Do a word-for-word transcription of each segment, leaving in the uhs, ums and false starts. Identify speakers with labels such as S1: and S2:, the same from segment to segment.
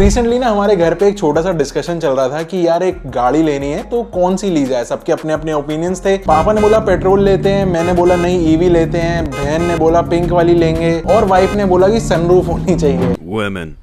S1: Recently ना हमारे घर पे एक छोटा सा डिस्कशन चल रहा था कि यार एक गाड़ी लेनी है तो कौन सी ली जाए। सबके अपने अपने ओपिनियंस थे। पापा ने बोला पेट्रोल लेते हैं, मैंने बोला नहीं ईवी लेते हैं, बहन ने बोला पिंक वाली लेंगे और वाइफ ने बोला कि सनरूफ होनी चाहिए। वुमेन।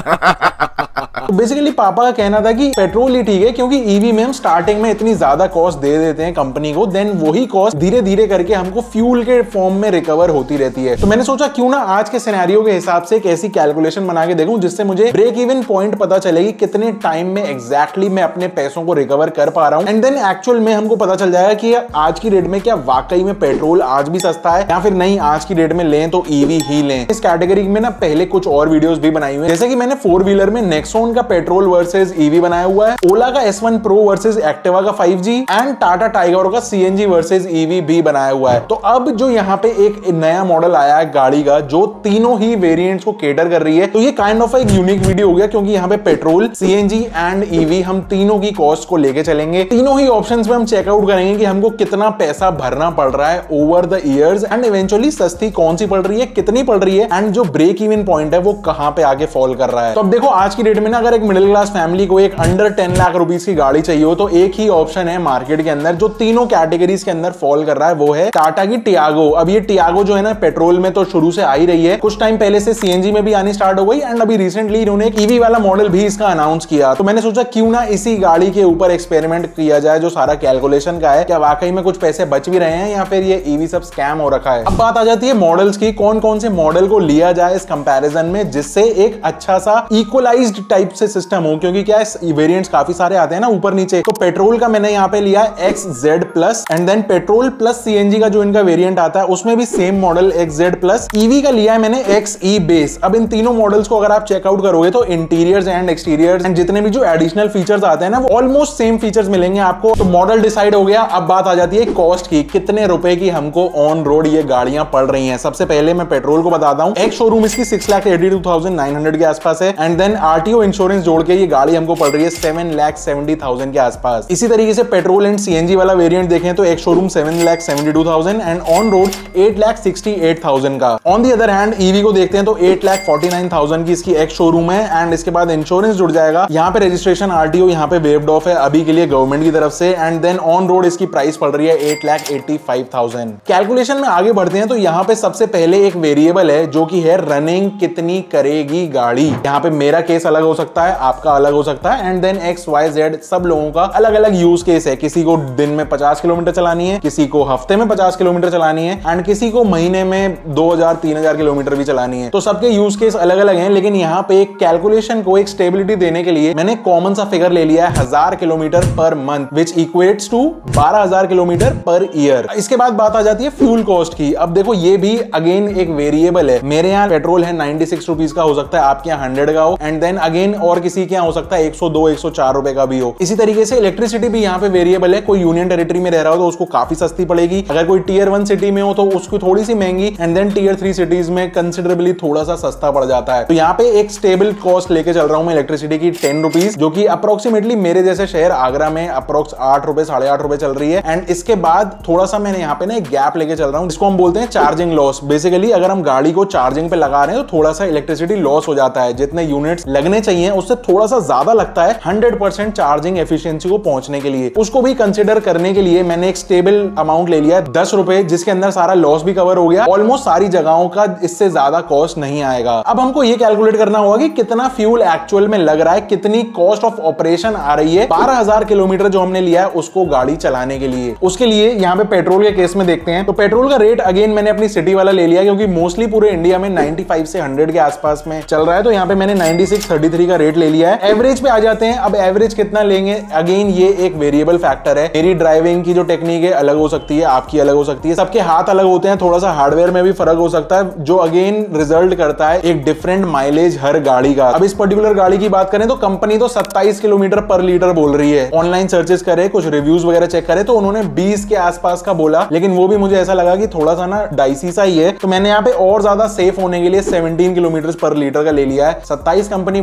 S1: तो बेसिकली पापा का कहना था कि पेट्रोल ही ठीक है क्योंकि ईवी में हम स्टार्टिंग में इतनी ज्यादा कॉस्ट दे देते हैं कंपनी को, देन वही कॉस्ट धीरे धीरे करके हमको फ्यूल के फॉर्म में रिकवर होती रहती है। तो मैंने सोचा क्यों ना आज के सिनेरियो के हिसाब से एक ऐसी कैलकुलेशन बना के देखूं जिससे मुझे ब्रेक इवन पॉइंट पता चलेगी कितने टाइम में एग्जैक्टली मैं अपने पैसों को रिकवर कर पा रहा हूं, एंड देन एक्चुअल में हमको पता चल जाएगा कि आज की डेट में क्या वाकई में पेट्रोल आज भी सस्ता है या फिर नहीं आज की डेट में लें तो ईवी ही लें। इस कैटेगरी में ना पहले कुछ और वीडियोस भी बनाई हुई है, जैसे कि मैंने फोर व्हीलर में नेक्सॉन का पेट्रोल वर्सेस ईवी बनाया हुआ है, ओला का S one pro versus Activa का five G and Tata Tigor का सीएनजी वर्सेस ईवी भी बनाया हुआ है। तो अब जो यहाँ पे एक नया मॉडल आया है गाड़ी का जो तीनों ही वेरिएंट्स को केटर कर रही है, तो ये काइंड ऑफ एक यूनिक वीडियो हो गया क्योंकि यहाँ पे पेट्रोल, सीएनजी एंड ईवी हम तीनों की कॉस्ट को लेके चलेंगे। तीनों ही ऑप्शंस में हम चेकआउट करेंगे कि हमको कितना पैसा भरना पड़ रहा है over the years and eventually सस्ती कौन सी पड़ रही है, कितनी पड़ रही है एंड जो ब्रेक इवन पॉइंट है वो कहां पे आगे फॉल कर रहा है। तो अब देखो आज की डेट में ना अगर एक मिडिल क्लास फैमिली को एक अंडर टेन लाख रुपीस की गाड़ी चाहिए हो तो एक ही ऑप्शन है मार्केट के अंदर जो तीनों कैटेगरीज के अंदर फॉल कर रहा है, वो है टाटा की टियागो। अब ये टियागो जो है ना पेट्रोल में तो शुरू से आ ही रही है, कुछ टाइम पहले से सीएनजी में भी आनी स्टार्ट हो गई एंड अभी रिसेंटली इन्होंने एक ईवी वाला मॉडल भी इसका अनाउंस किया। तो मैंने सोचा क्यों ना इसी गाड़ी के ऊपर एक्सपेरिमेंट किया जाए जो सारा कैलकुलेशन का है, क्या वाकई में कुछ पैसे बच भी रहे हैं या फिर ये ईवी सब स्कैम हो रखा है। अब बात आ जाती है मॉडल्स की, कौन कौन से मॉडल को लिया जाए इस कंपैरिजन में जिससे एक अच्छा सा इक्वलाइज्ड टाइप से सिस्टम हो, क्योंकि क्या है वेरिएंट्स काफी सारे आते हैं ना ऊपर नीचे। तो पेट्रोल का मैंने यहाँ पे लिया X Z plus and then petrol plus CNG का जो इनका वेरिएंट आता है उसमें भी same model X Z plus. EV का लिया है मैंने एक्स ई बेस। अब इन तीनों मॉडल्स को अगर आप चेकआउट करोगे तो इंटीरियर्स एंड एक्सटीरियर्स एंड जितने भी जो एडिशनल फीचर्स आते हैं ना वो ऑलमोस्ट सेम फीचर्स मिलेंगे आपको। तो मॉडल डिसाइड हो गया। अब बात आ जाती है कॉस्ट की, कितने रुपए की हमको ऑन रोड ये गाड़ियां पड़ रही हैं। सबसे पहले मैं पेट्रोल को बताता हूं, एक शोरूम इसकी six lakh eighty two thousand nine hundred के आसपास है एंड देन आरटीओ इंश्योरेंस जोड़ के ये गाड़ी हमको पड़ रही है सेवन लाख सेवेंटी थाउजेंड के आसपास। इसी तरीके से पेट्रोल एंड सीएनजी वाला वेरिएंट देखें तो एक showroom seven lakh seventy two thousand and on road eight lakh sixty eight thousand का। On the other hand EV को देखते हैं तो eight lakh forty nine thousand की इसकी एक शोरूम है एंड इसके बाद इंश्योरेंस जुड़ जाएगा। यहाँ पे रजिस्ट्रेशन आरटीओ यहाँ पे वेव्ड ऑफ है अभी के लिए गवर्नमेंट की तरफ से एंड देन ऑन रोड इसकी प्राइस पड़ रही है eight lakh eighty five thousand. Calculation में आगे बढ़ते हैं तो यहाँ पे सबसे पहले एक वेरिएबल है जो कि है रनिंग कितनी करेगी गाड़ी। यहाँ पे मेरा केस अलग हो सकता है, आपका अलग हो सकता है and then X Y Z सब लोगों का अलग अलग यूज केस है। किसी को दिन में पचास किलोमीटर चलानी है, किसी को हफ्ते में पचास किलोमीटर चलानी है एंड किसी को महीने में दो हजार तीन हजार किलोमीटर भी चलानी है। तो सबके यूज केस अलग अलग हैं, लेकिन यहाँ पे एक कैलकुलेशन को एक स्टेबिलिटी देने के लिए मैंने कॉमन सा फिगर ले लिया है हजार kilometre per month which equates to बारह हजार किलोमीटर पर ईयर। इसके बाद बात आ जाती है फ्यूल कॉस्ट की। अब देखो ये भी अगेन एक वेरिएबल है। मेरे यहाँ पेट्रोल है नाइनटी सिक्स रुपीज का, हो सकता है आपके यहाँ हंड्रेड का हो एंड देन अगेन और किसी के यहाँ हो सकता है एक सौ दो एक सौ चार रुपए का भी हो। इसी तरीके से इलेक्ट्रिसिटी भी यहाँ पे वेरिएबल है। कोई यूनियन टेरिटरी में रह रहा हो तो उसको काफी सस्ती पड़ेगी, अगर कोई टीयर वन सिटी में हो तो उसको थोड़ी सी महंगी and then tier three cities में कंसिडरेबली थोड़ा सा सस्ता पड़ जाता है। तो यहाँ पे एक स्टेबल कॉस्ट लेके चल रहा हूँ मैं इलेक्ट्रिसिटी की टेन रुपीज, जो कि अप्रोक्सीमेटली मेरे जैसे शहर आगरा में अप्रोक्स आठ रुपए साढ़े आठ रुपए चल रही है। एंड इसके बाद थोड़ा सा मैंने यहाँ पे ना एक गैप लेके चल रहा हूँ जिसको हम बोलते हैं चार्जिंग लॉस। बेसिकली अगर हम गाड़ी को चार्जिंग पे लगा रहे हैं तो थोड़ा सा इलेक्ट्रिसिटी लॉस हो जाता है, जितने यूनिट्स लगने चाहिए उससे थोड़ा सा ज्यादा लगता है हंड्रेड परसेंट चार्जिंग एफिशिएंसी को पहुंचने के लिए। उसको भी कंसिडर करने के लिए मैंने एक स्टेबल अमाउंट ले लिया दस रुपए, जिसके अंदर सारा लॉस भी कवर हो गया। ऑलमोस्ट सारी जगहों का इससे ज्यादा कॉस्ट नहीं आएगा। अब हमको ये कैलकुलेट करना होगा कि कितना फ्यूल एक्चुअल में लग रहा है, कितनी कॉस्ट ऑफ ऑपरेशन आ रही है बारह हजार किलोमीटर जो हमने लिया है उसको गाड़ी चलाने के लिए। उसके लिए यहाँ पे पेट्रोल के केस में देखते हैं तो पेट्रोल का रेट अगेन मैंने अपनी सिटी वाला ले लिया क्योंकि मोस्टली पूरे इंडिया में नाइनटी फाइव से हंड्रेड के आसपास में चल रहा है। तो यहाँ पे मैंने नाइनटी सिक्स थर्टी थ्री का रेट ले लिया है। एवरेज पे आ जाते हैं। अब एवरेज कितना लेंगे, अगेन ये एक वेरिएबल फैक्टर है। मेरी ड्राइविंग की जो टेक्निक है अलग हो सकती है, आपकी अलग हो सकती है, सबके हाथ अलग होते हैं, थोड़ा सा हार्डवेयर में भी फर्क हो सकता है जो अगेन रिजल्ट करता है एक डिफरेंट माइलेज हर गाड़ी का। अब इस पर्टिकुलर गाड़ी की बात करें तो कंपनी तो सत्ताईस किलोमीटर पर लीटर बोल रही है। ऑनलाइन सर्चेस करे, कुछ रिव्यूज वगैरह चेक करे तो उन्होंने बीस के आसपास का बोला, लेकिन वो भी मुझे ऐसा लगा कि थोड़ा सा ना डाइसी सा ही है। तो मैंने यहाँ पे और ज्यादा सेफ होने के लिए सत्रह किलोमीटर पर लीटर का ले लिया है। सत्ताईस कंपनी बोल रही है तो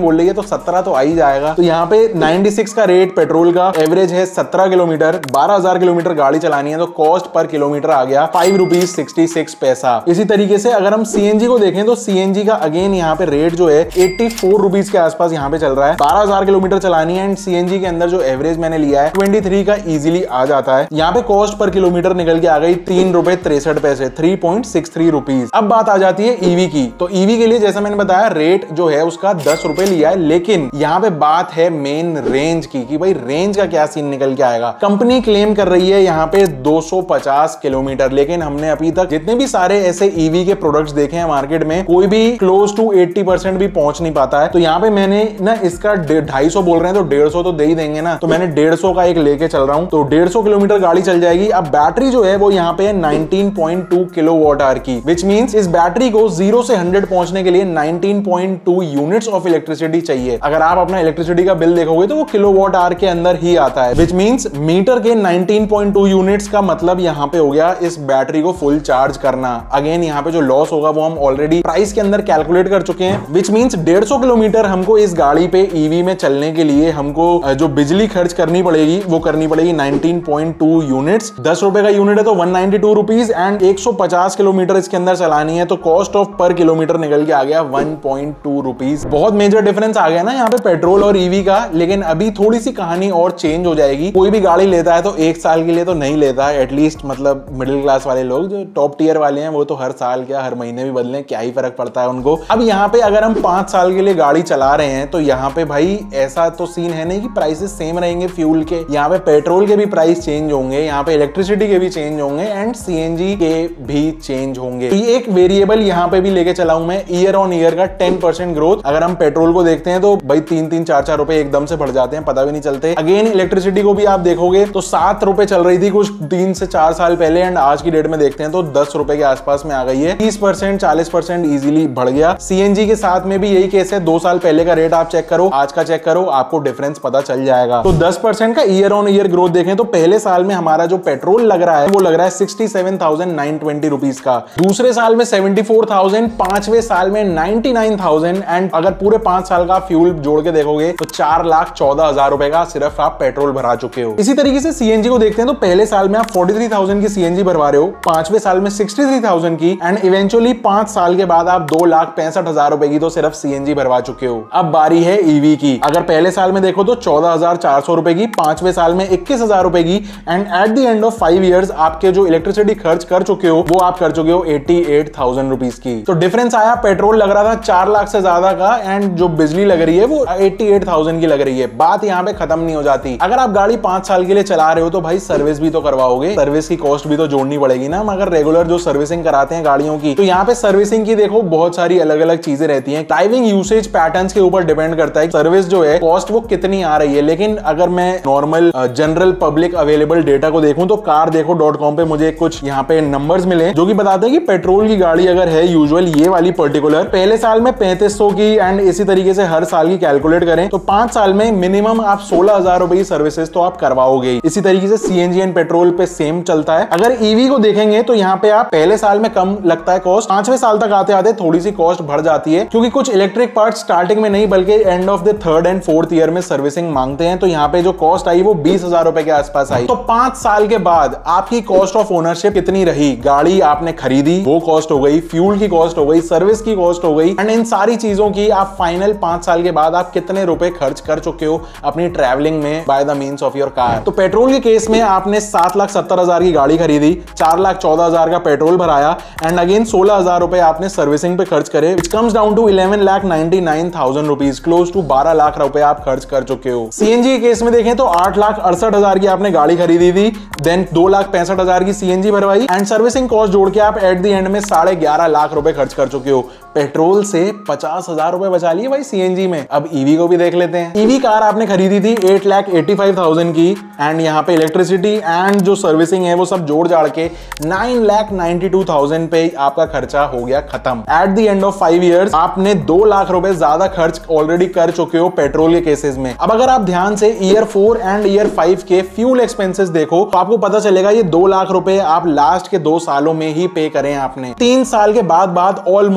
S1: सत्रह तो आ ही जाएगा। तो यहाँ पे छियानवे का रेट पेट्रोल का एवरेज है सत्रह किलोमीटर, बारह हजार किलोमीटर गाड़ी चलानी है तो कॉस्ट पर किलोमीटर आ गया फाइव रुपीज सिक्सटी सिक्स पैसा। इसी तरीके से अगर हम सीएनजी को देखें तो सीएनजी का अगेन यहाँ पे रेट जो है एट्टी फोर रुपीज के आसपास यहाँ पे चल रहा है। बारह हजार किलोमीटर चलानी है एंड सीएनजी के अंदर जो एवरेज मैंने लिया है तेईस का इजीली आ जाता है। यहाँ पे कॉस्ट पर किलोमीटर निकल के आ गई तीन रुपए तिरसठ पैसे, three point six three rupees. अब बात आ जाती है ईवी की। तो ईवी के लिए जैसा मैंने बताया रेट जो है उसका दस रुपए लिया है, लेकिन यहाँ पे बात है मेन रेंज की कि भाई रेंज का क्या सीन निकल के आएगा। कंपनी क्लेम कर रही है यहाँ पे दो सौ पचास किलोमीटर, लेकिन हमने अभी तक जितने भी सारे ऐसे ईवी के प्रोडक्ट्स देखे हैं मार्केट में कोई भी क्लोज टू अस्सी परसेंट भी पहुंच नहीं पाता है। तो यहाँ पे मैंने ना इसका ढाई सौ बोल रहे हैं तो डेढ़ सौ तो दे ही देंगे ना, तो मैंने डेढ़ सौ का एक लेके चल रहा हूँ। तो डेढ़ सौ किलोमीटर गाड़ी चल जाएगी। अब बैटरी जो है वो यहाँ पे nineteen point two kilowatt hour की, विच मींस इस बैटरी को जीरो से हंड्रेड पहुंचने के लिए nineteen point two units of electricity चाहिए। अगर आप अपना इलेक्ट्रिसिटी का बिल देखोगे तो वो किलोवाट आवर के अंदर ही आता है, विच मींस मीटर के नाइनटीन पॉइंट टू यूनिट्स का मतलब यहाँ पे हो गया इस बैटरी को फुल चार्ज करना। अगेन यहाँ पे जो लॉस होगा वो हम ऑलरेडी प्राइस के अंदर कैलकुलेट कर चुके हैं, विच मींस डेढ़ सौ किलोमीटर हमको इस गाड़ी पे ईवी में चलने के लिए हमको जो बिजली खर्च करनी पड़ेगी वो करनी पड़ेगी नाइनटीन पॉइंट टू यूनिट्स। दस रुपए का यूनिट है तो one ninety two rupees and एक सौ पचास किलोमीटर इसके अंदर चलानी है तो कॉस्ट ऑफ पर किलोमीटर निकल के आ गया वन पॉइंट टू रुपीज। बहुत मेजर डिफरेंस आ गया ना यहाँ पे पेट्रोल और ईवी का। लेकिन अभी थोड़ी सी कहानी और चेंज हो जाएगी। कोई भी गाड़ी लेता है तो एक साल के लिए तो नहीं लेता है, एटलीस्ट मतलब मिडिल क्लास वाले लोग जो टॉप टीयर वाले हैं वो तो हर साल क्या हर महीने भी बदले, क्या ही फर्क पड़ता है उनको। अब यहाँ पे अगर हम पांच साल के लिए गाड़ी चला रहे हैं तो यहाँ पे भाई ऐसा तो सीन है नहीं कि प्राइसेस सेम रहेंगे फ्यूल के। यहाँ पे पेट्रोल के भी प्राइस चेंज होंगे, यहाँ पे इलेक्ट्रिसिटी के भी चेंज होंगे एंड सीएनजी के भी चेंज होंगे। तो ये एक वेरिएबल यहाँ पे भी लेके चला हूं मैं, ईयर ऑन ईयर का टेन परसेंट ग्रोथ। अगर हम पेट्रोल को देखते हैं तो भाई तीन तीन चार चार रुपए एकदम से बढ़ जाते हैं, पता भी नहीं चलते। अगेन इलेक्ट्रिसिटी को भी आप देखोगे तो सात रुपए चल रही थी कुछ तीन से चार साल पहले एंड आज की डेट में देखते हैं तो दस रुपए के आसपास में आ गई है। तीस परसेंट चालीस परसेंट इजीली बढ़ गया। सीएनजी के साथ में भी यही केस है। दो साल पहले का रेट आप चेक करो, आज का चेक करो, आपको डिफरेंस पता चल जाएगा। तो दस परसेंट का ईयर ऑन ईयर ग्रोथ देखें तो पहले साल में हमारा जो पेट्रोल लग रहा है वो लग रहा है sixty seven thousand nine twenty rupees का, दूसरे साल में सेवेंटी फोर थाउजेंड, पांचवें साल में नाइंटी नाइन थाउजेंड एंड अगर पूरे पांच साल का फ्यूल जोड़ के देखोगे तो चार लाख चौदह हजार रुपए का सिर्फ आप पेट्रोल भरा चुके हो। इसी तरीके से सीएनजी को देखते हैं तो पहले साल में आप फोर्टी थ्री थाउजेंड की सीएनजी भरवा रहे हो, पांचवें साल में सिक्सटी थ्री थाउजेंड की एंड इवेंचुअली पांच साल के बाद आप दो लाख पैंसठ हजार रुपए की तो सिर्फ सीएनजी भरवा चुके हो। अब बारी है ईवी की। अगर पहले साल में देखो तो चौदह हजार चार सौ रुपए की, पांचवें साल में इक्कीस हजार रुपए की and at the end of five years आपके जो इलेक्ट्रिसिटी खर्च कर चुके हो वो आप कर चुके हो एटी एट थाउजेंड रुपीज की। तो डिफरेंस आया, पेट्रोल लग रहा था चार लाख से ज्यादा का एंड जो बिजली लग रही है वो एटी एट थाउजेंड की लग रही है। बात यहाँ पे खत्म नहीं हो जाती। अगर आप गाड़ी पांच साल के लिए चला रहे हो तो भाई सर्विस भी तो करवाओगे, सर्विस की कॉस्ट भी तो जोड़नी पड़ेगी ना। मगर रेगुलर जो सर्विसिंग कराते हैं गाड़ियों की तो यहाँ पे सर्विसिंग की देखो बहुत सारी अलग अलग चीजें रहती हैं। ड्राइविंग यूसेज पैटर्न्स के ऊपर डिपेंड करता है सर्विस जो है कॉस्ट वो कितनी आ रही है। लेकिन अगर मैं normal general public available data को देखूं तो कार देखो डॉट कॉम पे मुझे कुछ यहाँ पे नंबर्स मिले जो कि बताते हैं कि पेट्रोल की गाड़ी अगर है यूजुअल ये वाली पर्टिकुलर पहले साल में पैंतीस सौ की एंड इसी तरीके से हर साल की कैलकुलेट करें तो पांच साल में मिनिमम आप सोलह हजार रुपए की सर्विसेज तो आप करवाओगे। इसी तरीके से सीएनजी एंड पेट्रोल पे सेम चलता है। अगर ईवी को देखेंगे तो यहाँ पे आप पहले साल में कम लगता है कॉस्ट, पांचवें साल तक आते आते थोड़ी सी कॉस्ट बढ़ जाती है क्योंकि कुछ इलेक्ट्रिक पार्ट स्टार्टिंग में नहीं बल्कि end of the third and fourth year में सर्विसिंग मांगते हैं। तो यहाँ पे जो कॉस्ट आई वो बीस हजार रुपए के आसपास आई। तो पांच साल के बाद आपकी कॉस्ट ऑफ ओनरशिप कितनी रही, गाड़ी आपने खरीदी वो कॉस्ट हो गई, फ्यूल की कॉस्ट हो गई, सर्विस की कॉस्ट हो गई एंड इन सारी चीजों की आप फाइनल पांच साल के बाद आप कितने रुपए खर्च कर चुके हो अपनी ट्रैवलिंग में by the means of your car. तो पेट्रोल के केस में आपने सात लाख सत्तर हजार की गाड़ी खरीदी, चार लाख चौदह हजार का पेट्रोल भराया एंड अगेन सोलह हजार रुपए आपने सर्विसिंग पे खर्च करे, which comes down to eleven lakh ninety nine thousand rupees, close to बारह लाख रुपए आप खर्च कर चुके हो। सीएनजी के केस में देखें तो आठ लाख अड़सठ हजार की आपने गाड़ी खरीदी थी, देन दो लाख पैंसठ हजार की सीएनजी भरवाई एंड सर्विसिंग कॉस्ट जोड़ के आप एट द एंड में साढ़े ग्यारह लाख रुपए खर्च कर चुके हो। पेट्रोल से पचास हजार रुपए बचा लिए भाई सीएनजी में। अब ईवी को भी देख लेते हैं। ईवी कार आपने खरीदी थी eight lakh eighty five thousand की एंड यहाँ पे इलेक्ट्रिसिटी एंड जो सर्विसिंग है वो सब जोड़ जाड़ के nine lakh ninety two thousand पे आपका खर्चा हो गया खत्म। At the end of five years आपने दो लाख रुपए ज्यादा खर्च ऑलरेडी कर चुके हो पेट्रोल के केसेस में। अब अगर आप ध्यान से year four and year five के फ्यूल एक्सपेंसेस देखो तो आपको पता चलेगा ये दो लाख रुपए आप लास्ट के दो सालों में ही पे करें आपने। तीन साल के बाद बाद ऑलमोस्ट आप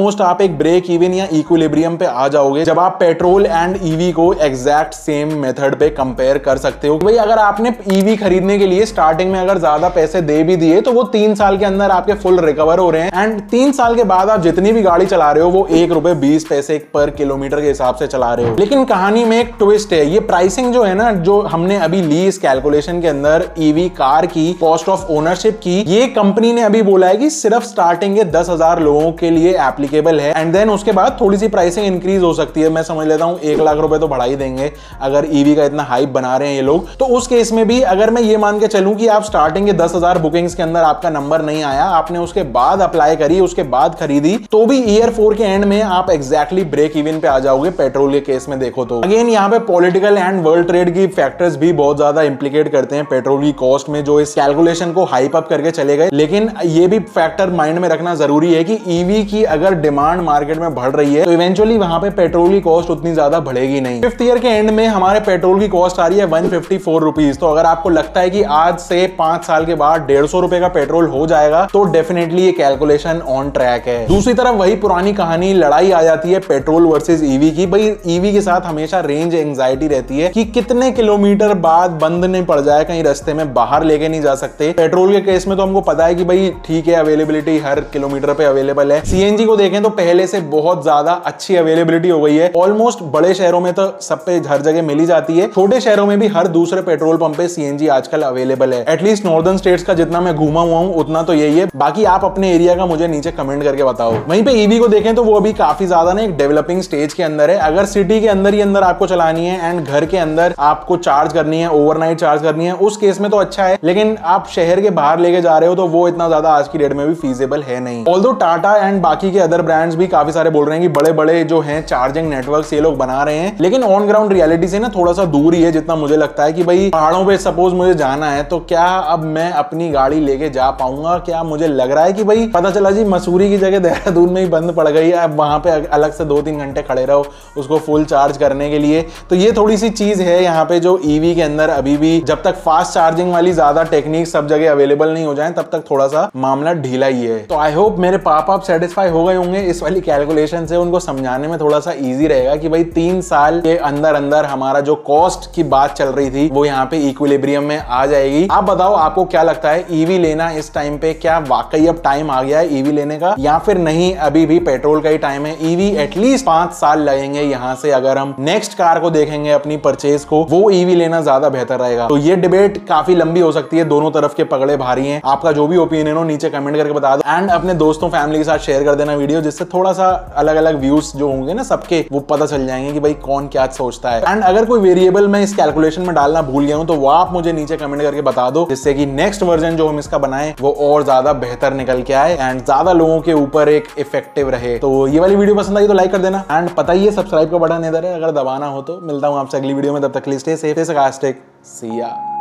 S1: एक ब्रेक इवन या इक्विलिब्रियम पे आ जाओगे जब आप पेट्रोल एंड ईवी को एग्जैक्ट सेम मेथड पे कंपेयर कर सकते हो। भाई अगर आपने ईवी खरीदने के लिए स्टार्टिंग में अगर ज्यादा पैसे दे भी दिए तो वो तीन साल के अंदर आपके फुल रिकवर हो रहे हैं एंड तीन साल के बाद आप जितनी भी गाड़ी चला रहे हो वो एक रुपए बीस पैसे पर किलोमीटर के हिसाब से चला रहे हो। लेकिन कहानी में एक ट्विस्ट है, ये प्राइसिंग जो है ना जो हमने अभी ली इस कैलकुलेशन के अंदर ईवी कार की कॉस्ट ऑफ ओनरशिप की, ये कंपनी ने अभी बोला है कि सिर्फ स्टार्टिंग के दस हजार लोगों के लिए एप्लीकेबल है एंड देन उसके बाद थोड़ी सी प्राइसिंग इंक्रीज हो सकती है। मैं समझ लेता हूं एक लाख रुपए तो बढ़ा ही देंगे अगर ईवी का इतना हाइप बना रहे हैं ये लोग। तो उस केस में भी अगर मैं ये मान के चलूं कि आप स्टार्टिंग के दस हजार बुकिंग्स के अंदर आपका नंबर नहीं आया, आपने उसके बाद अप्लाई करी, उसके बाद खरीदी, तो भी ईयर फोर के एंड में आप एग्जैक्टली ब्रेक इवन पे आ जाओगे पेट्रोल के केस में देखो तो। अगेन यहाँ पे पॉलिटिकल एंड वर्ल्ड ट्रेड की फैक्टर्स भी बहुत ज्यादा इंप्लीकेट करते हैं पेट्रोल की कॉस्ट में जो इस कैलकुलेशन को हाइप अप करके चले गए। लेकिन ये भी फैक्टर माइंड में रखना जरूरी है कि ईवी की अगर डिमांड मार्केट में बढ़ रही है तो इवेंचुअली वहां पे पेट्रोल की कॉस्ट उतनी ज्यादा बढ़ेगी नहीं। फिफ्थ ईयर के एंड में हमारे पेट्रोल की कॉस्ट आ रही है वन फिफ्टी फोर रुपीज। तो अगर आपको लगता है कि आज से पांच साल के बाद डेढ़ सौ रुपए का पेट्रोल हो जाएगा तो डेफिनेटली ये कैलकुलेशन ऑन ट्रैक है। दूसरी तरफ वही पुरानी कहानी लड़ाई आ जाती है पेट्रोल वर्सेस ईवी की। भाई ईवी के साथ हमेशा रेंज एंजाइटी रहती है कि कितने किलोमीटर बाद बंद नहीं पड़ जाए, कहीं रास्ते में बाहर लेके नहीं जा सकते। पेट्रोल के केस में तो हमको पता है कि भाई ठीक है अवेलेबिलिटी हर किलोमीटर पे अवेलेबल है। सीएनजी को देखें तो पहले से बहुत ज्यादा अच्छी अवेलेबिलिटी हो गई है। ऑलमोस्ट बड़े शहरों में तो सब पे हर जगह मिली जाती है, छोटे शहरों में भी हर दूसरे पेट्रोल पंप पे सीएनजी आजकल अवेलेबल है। एटलीस्ट नॉर्दर्न स्टेट्स का जितना मैं घूमा हुआ हूं उतना तो यही है। बाकी आप अपने एरिया का मुझे नीचे कमेंट करके बताओ। वहीं पे ईवी को देखें तो वो अभी काफी ज्यादा ना एक डेवलपिंग स्टेज के अंदर है। अगर सिटी के अंदर ही अंदर आपको चलानी है एंड घर के अंदर आपको चार्ज करनी है, ओवरनाइट चार्ज करनी है, उस केस में तो अच्छा है। लेकिन आप शहर के बाहर लेके जा रहे हो तो वो इतना ज्यादा आज की डेट में भी फीजेबल है नहीं। ऑल्दो टाटा एंड बाकी के अदर ब्रांड्स भी काफी सारे बोल रहे हैं कि बड़े बड़े जो हैं चार्जिंग नेटवर्क्स ये लोग बना रहे हैं, लेकिन ऑन ग्राउंड रियलिटी से ना थोड़ा सा दूर ही है जितना मुझे लगता है। कि भाई पहाड़ों पे सपोज मुझे जाना है तो क्या अब मैं अपनी गाड़ी लेके जा पाऊंगा? क्या मुझे लग रहा है कि भाई पता चला जी मसूरी की जगह देहरादून में ही बंद पड़ गई है, अब वहां पे अलग से दो तीन घंटे खड़े रहो उसको फुल चार्ज करने के लिए। तो ये थोड़ी सी चीज है यहाँ पे जो ईवी के अंदर अभी भी जब तक फास्ट चार्जिंग वाली ज्यादा टेक्निक सब जगह अवेलेबल नहीं हो जाए तब तक थोड़ा सा मामला ढीला ही है। तो आई होप मेरे पापा आप सेटिस्फाई हो गए होंगे इस वाली कैलकुलेशन से। उनको समझाने में थोड़ा सा इजी रहेगा कि भाई तीन साल के अंदर अंदर हमारा जो कॉस्ट की बात चल रही थी वो यहाँ पे इक्विलिब्रियम में आ जाएगी। आप बताओ आपको क्या लगता है ईवी लेना इस टाइम पे क्या वाकई अब टाइम आ गया है ईवी लेने का, या फिर नहीं अभी भी पेट्रोल का ही टाइम है? ईवी एटलीस्ट पांच साल लगेंगे यहाँ से। अगर हम नेक्स्ट कार को देखेंगे अपनी परचेज को, वो ईवी लेना ज्यादा बेहतर रहेगा। तो ये डिबेट काफी लंबी हो सकती है, दोनों तरफ के पगड़े भारी हैं। आपका जो भी ओपिनियन हो नीचे कमेंट करके बता दो एंड अपने दोस्तों फैमिली के साथ शेयर कर देना वीडियो, जिससे थोड़ा सा अलग अलग व्यूज जो होंगे ना सबके वो पता चल जाएंगे कि भाई कौन क्या सोचता है। एंड अगर कोई वेरिएबल मैं इस कैलकुलेशन में डालना भूल गया हूं तो वो आप मुझे नीचे कमेंट करके बता दो, जिससे कि नेक्स्ट वर्जन जो हम इसका बनाए वो और ज्यादा बेहतर निकल के आए एंड ज्यादा लोगों के ऊपर एक इफेक्टिव रहे। तो ये वाली वीडियो पसंद आई तो लाइक कर देना एंड पता ही है सब्सक्राइब का बटन इधर है, अगर दबाना हो तो। मिलता हूं आपसे अगली वीडियो में, तब तक के लिए stay safe, stay sarcastic, see या।